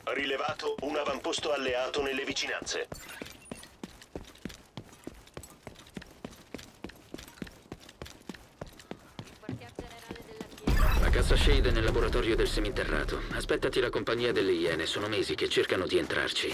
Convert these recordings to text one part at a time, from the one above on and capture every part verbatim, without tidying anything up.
Rilevato un avamposto alleato nelle vicinanze. La cassa Shade è nel laboratorio del seminterrato. Aspettati la compagnia delle Iene, sono mesi che cercano di entrarci.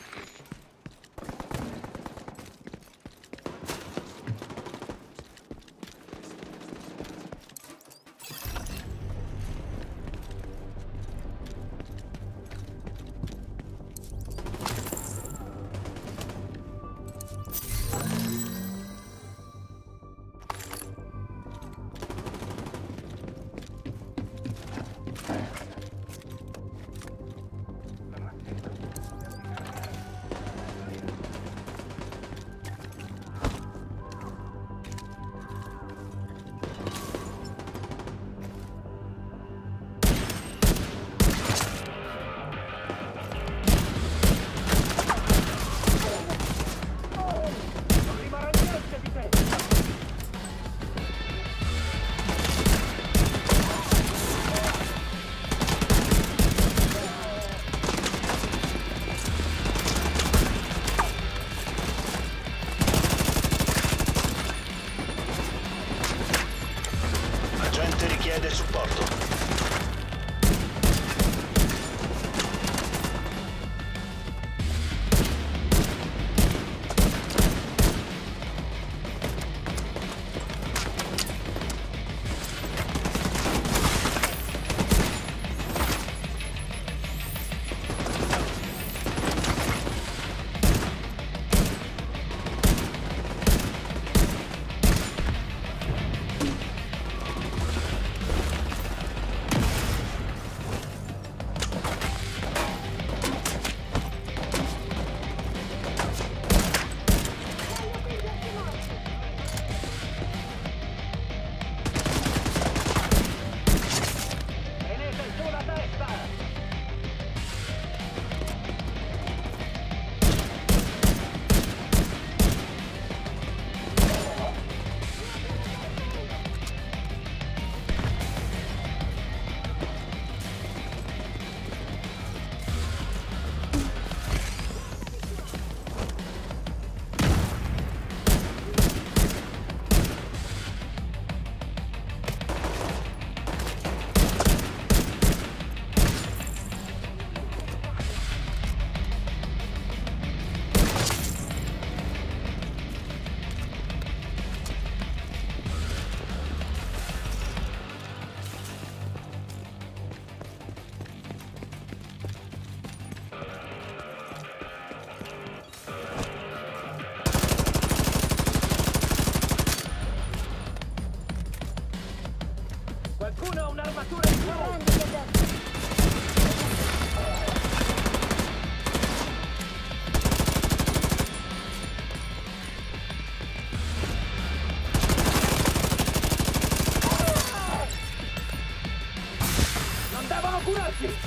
Agente richiede supporto. Qualcuno ha un'armatura in più! Non devono curarsi!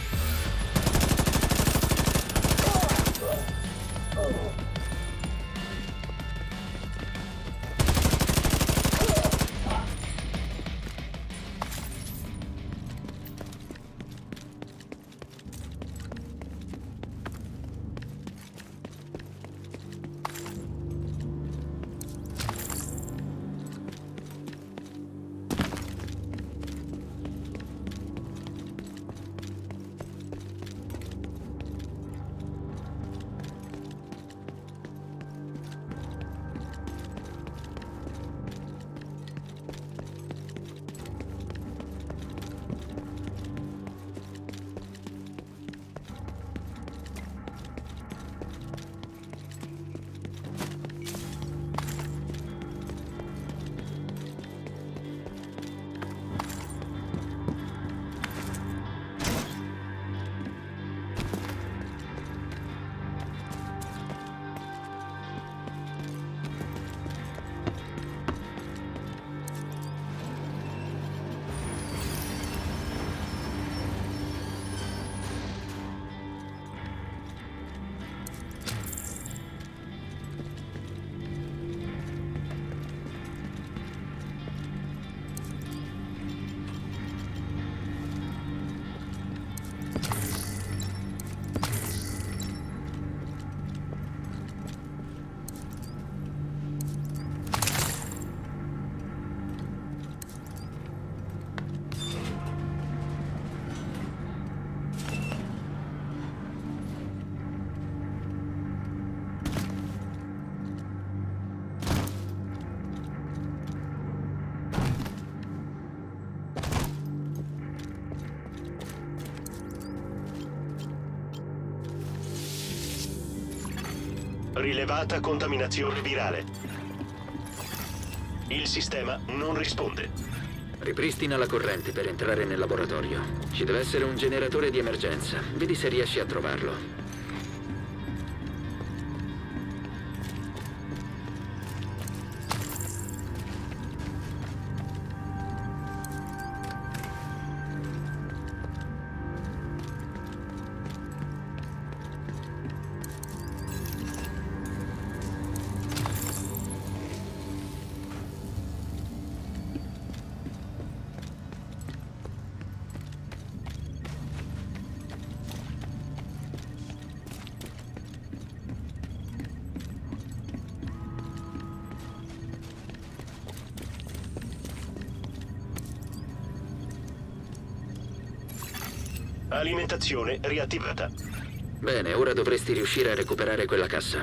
Rilevata contaminazione virale. Il sistema non risponde. Ripristina la corrente per entrare nel laboratorio. Ci deve essere un generatore di emergenza. Vedi se riesci a trovarlo. Alimentazione riattivata. Bene, ora dovresti riuscire a recuperare quella cassa.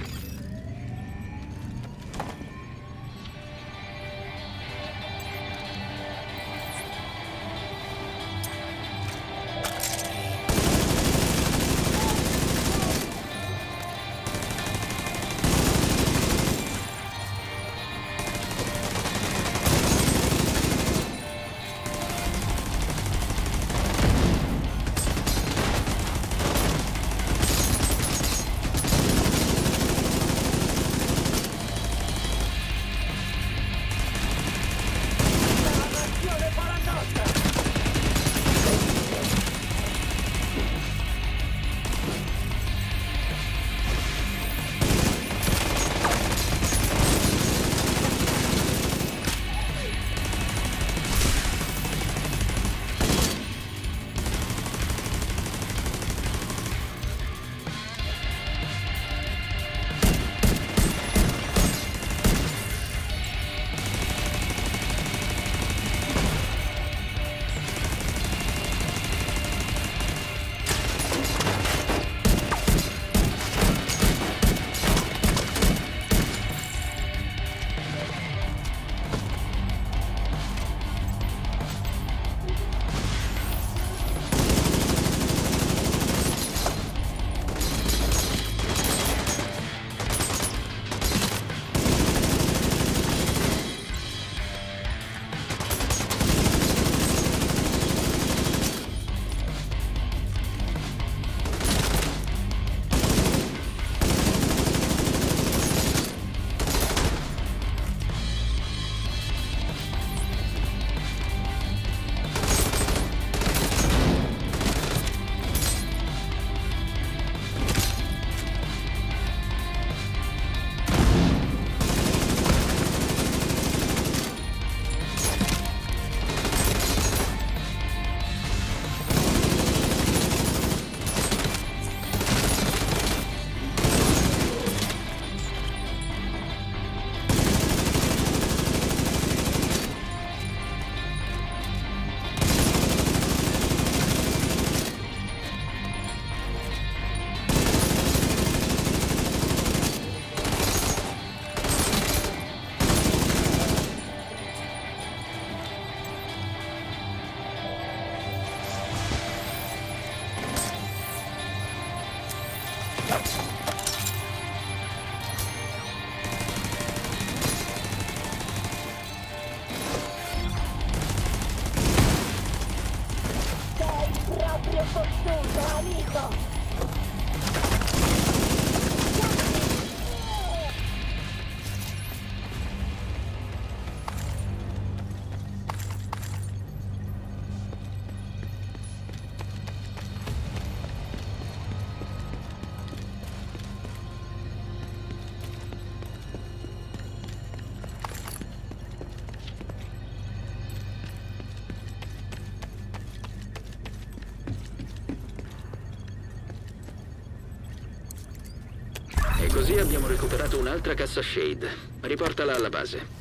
E così abbiamo recuperato un'altra cassa Shade. Riportala alla base.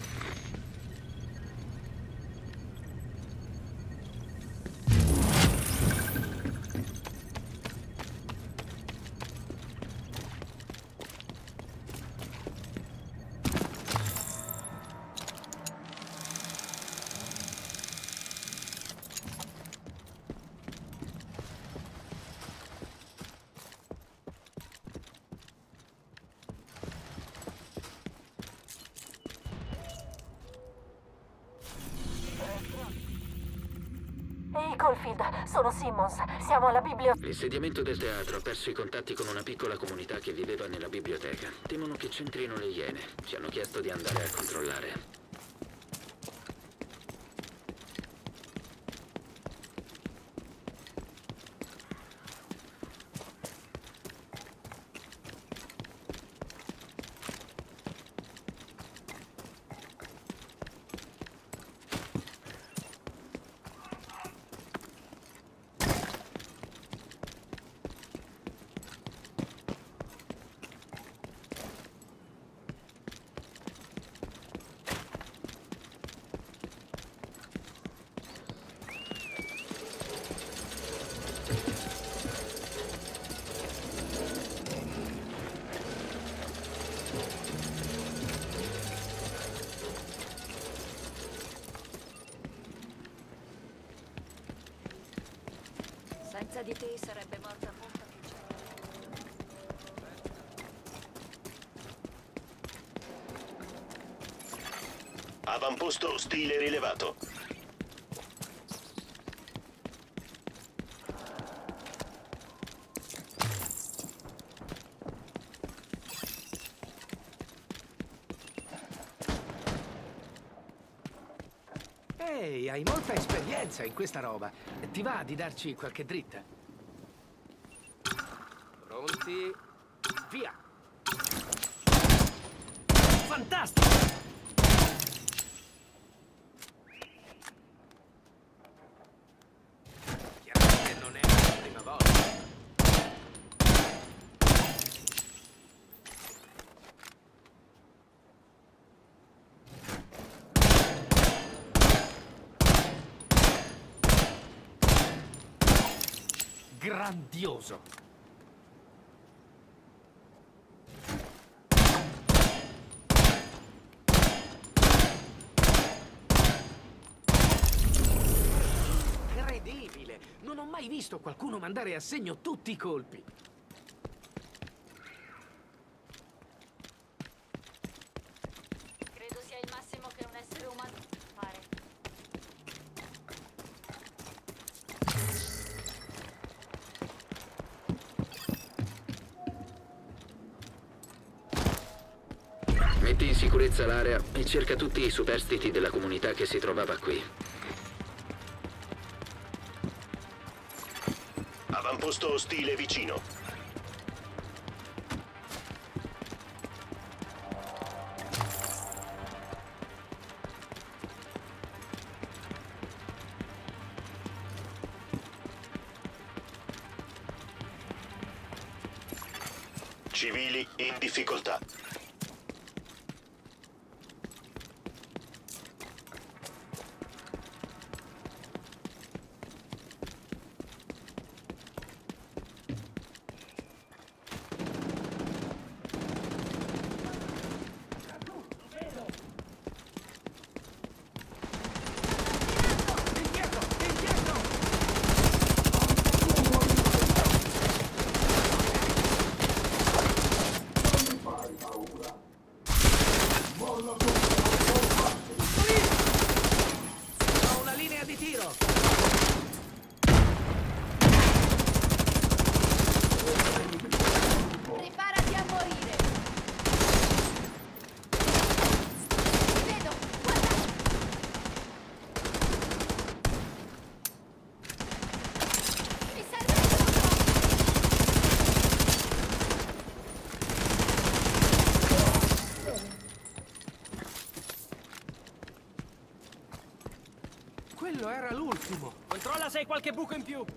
Caulfield, sono Simmons. Siamo alla biblioteca. L'insediamento del teatro ha perso i contatti con una piccola comunità che viveva nella biblioteca. Temono che c'entrino le Iene. Ci hanno chiesto di andare a controllare. Senza di te sarebbe morta molta più gente. Avamposto ostile rilevato. Ehi, hai molta esperienza in questa roba. Ti va di darci qualche dritta? Pronti? Via! Fantastico! Chiaramente non è la prima volta. Grandioso! Incredibile! Non ho mai visto qualcuno mandare a segno tutti i colpi. Credo sia il massimo che un essere umano può fare. Metti in sicurezza l'area e cerca tutti i superstiti della comunità che si trovava qui. Avamposto ostile vicino. Civili in difficoltà. Indietro! Indietro! Ho una linea di tiro! Preparati a morire! Ti vedo! Guarda! Mi serve Quello era l'ultimo! Controlla se hai qualche buco in più.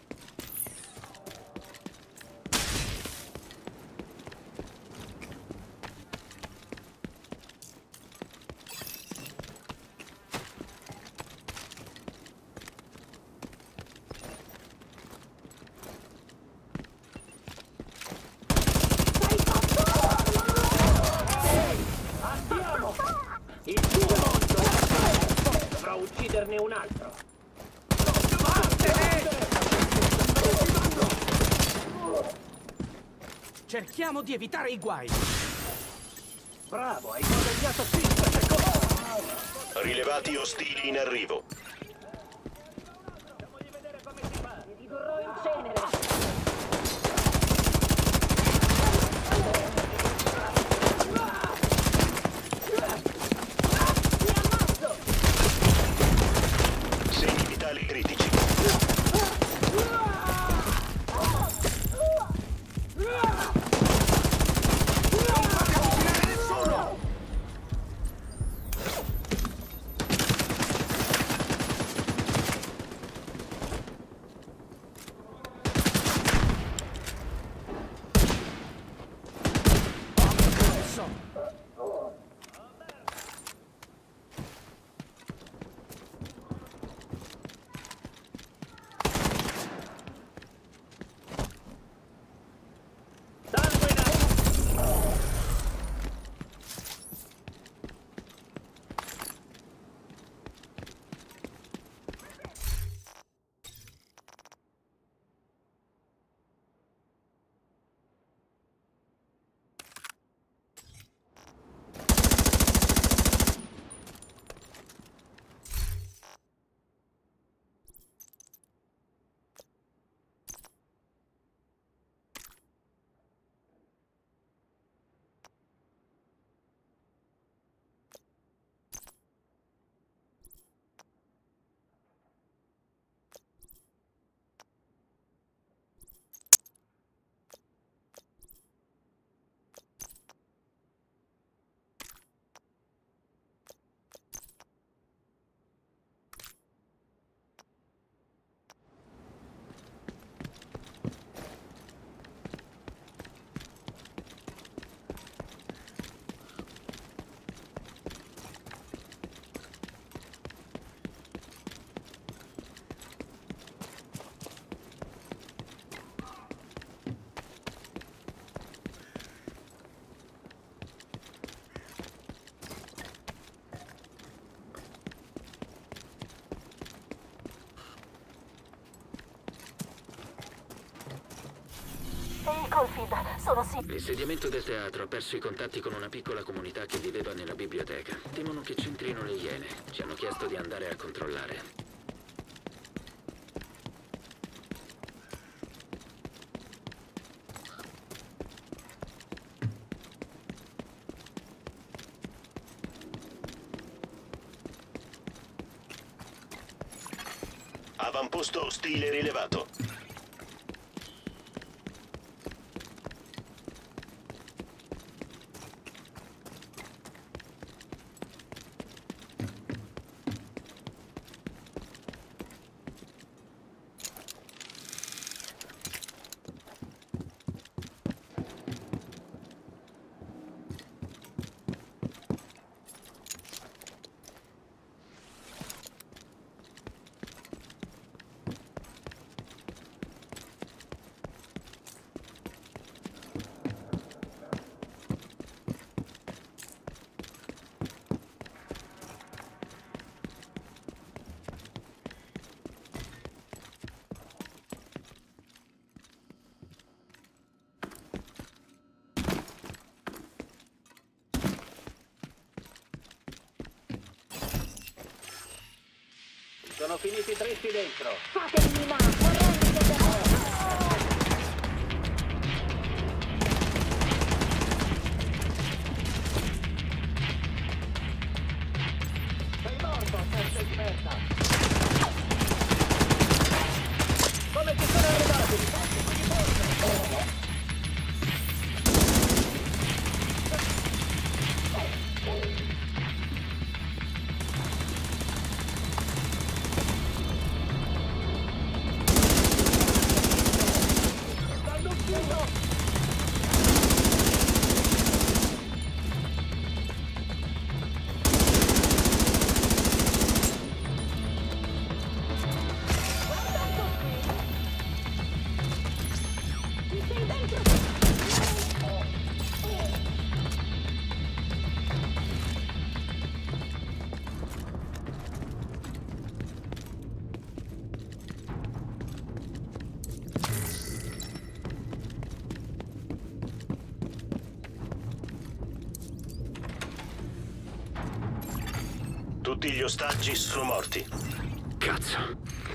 Andiamo! Il tuo mondo dovrà ucciderne un altro. Cerchiamo di evitare i guai! Bravo, hai guadagnato cinque secondi. Rilevati ostili in arrivo. Schofield, sono sì. L'insediamento del teatro ha perso i contatti con una piccola comunità che viveva nella biblioteca. Temono che c'entrino le Iene. Ci hanno chiesto di andare a controllare. Avamposto ostile rilevato. Sono finiti dritti dentro. Fatemi là, correte da me. Sei morto, testa di merda. Come ci sono arrivati? Tutti gli ostaggi sono morti. Cazzo.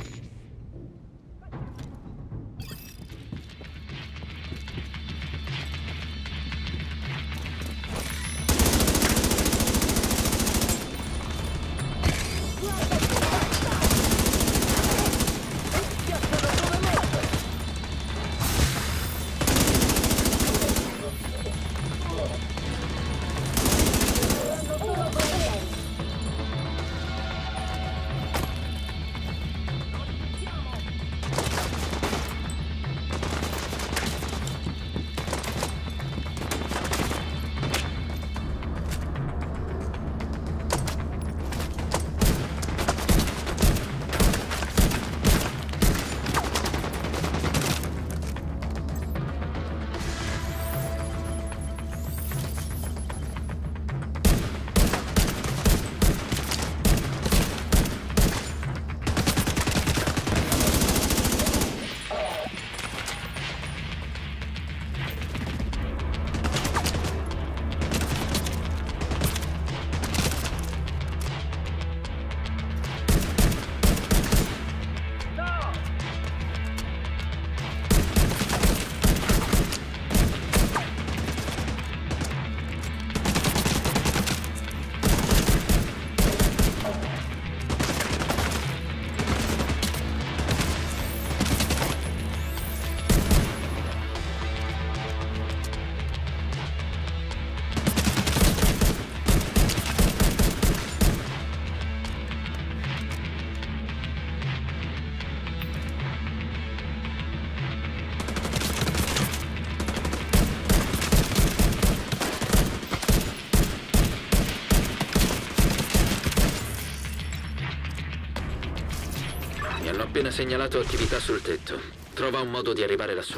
Mi hanno appena segnalato attività sul tetto. Trova un modo di arrivare lassù.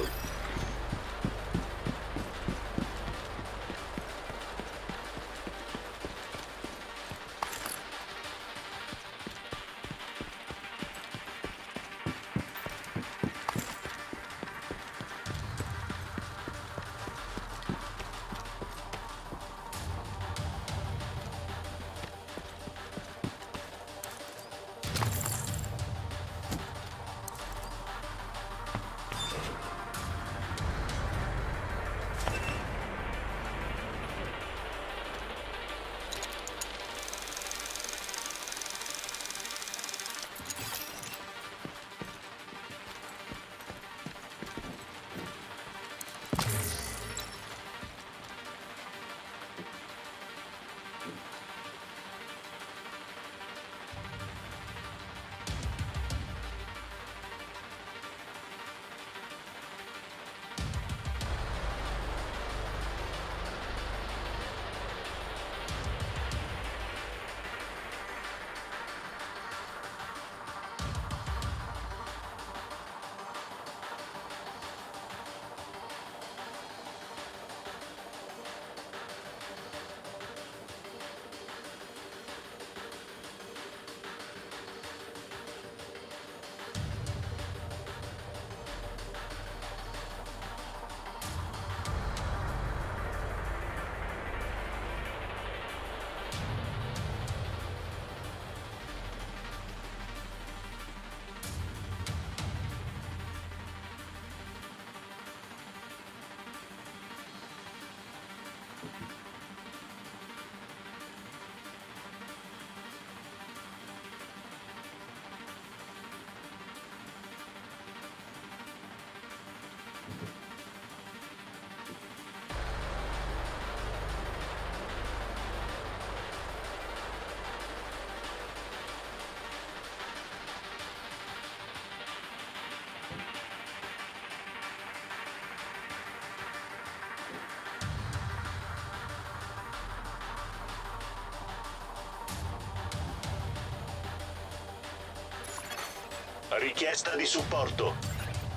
Richiesta di supporto.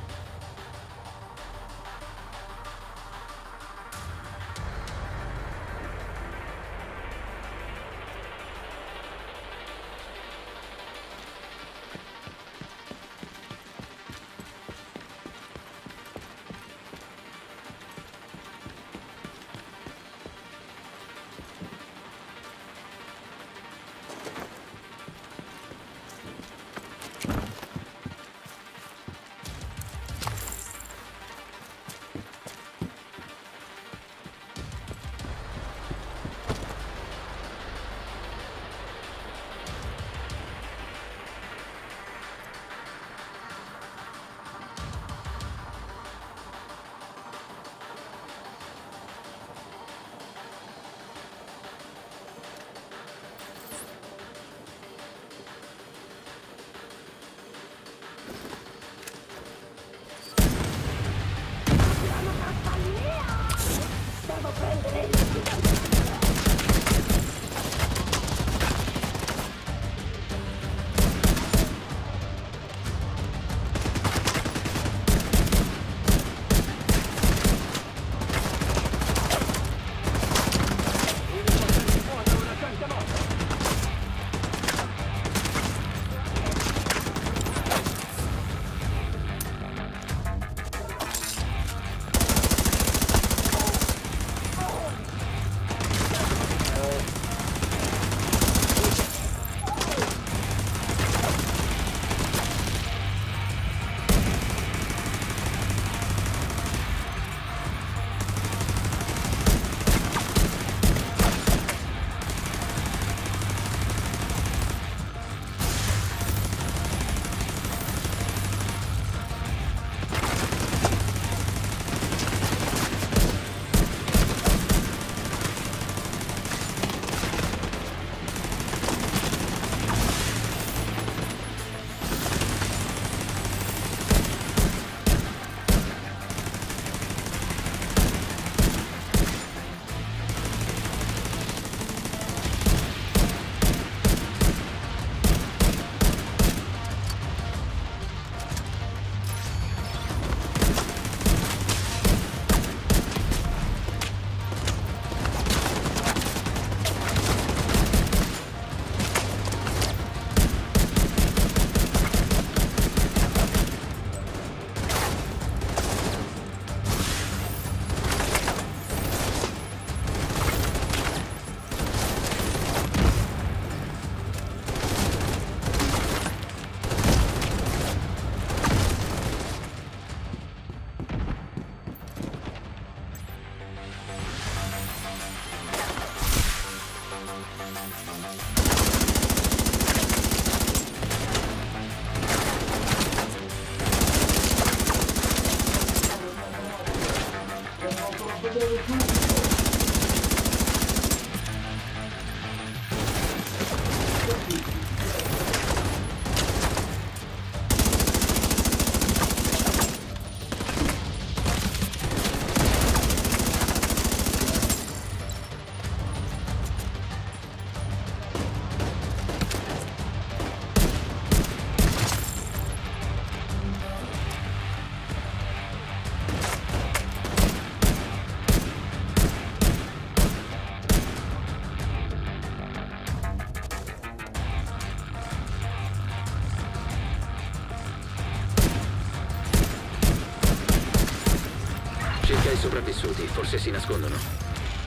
Cerca i sopravvissuti, forse si nascondono.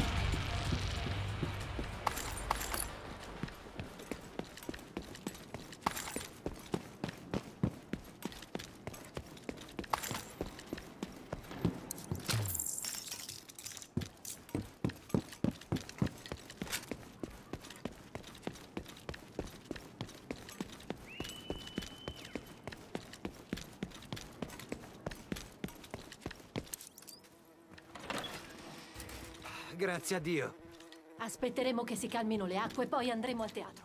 Grazie a Dio. Aspetteremo che si calmino le acque, poi andremo al teatro.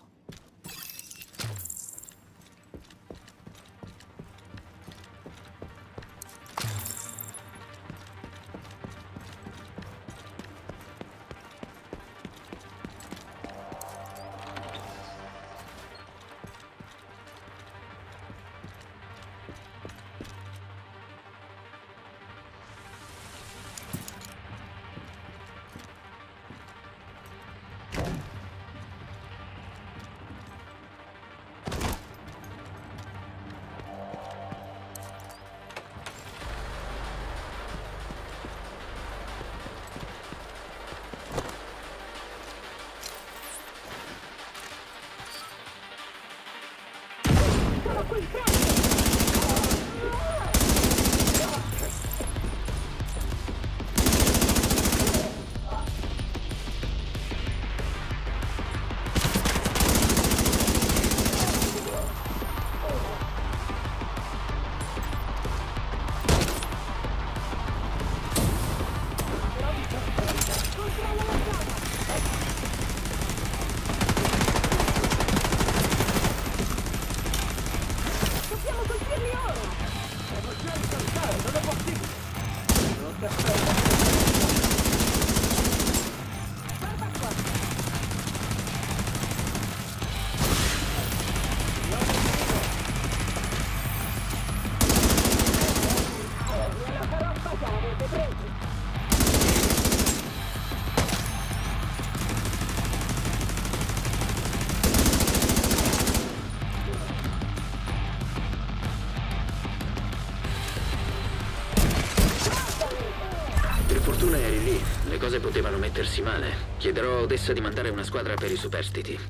eri lì, le cose potevano mettersi male. Chiederò a Odessa di mandare una squadra per i superstiti.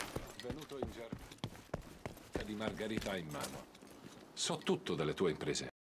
Margherita in mano. So tutto delle tue imprese.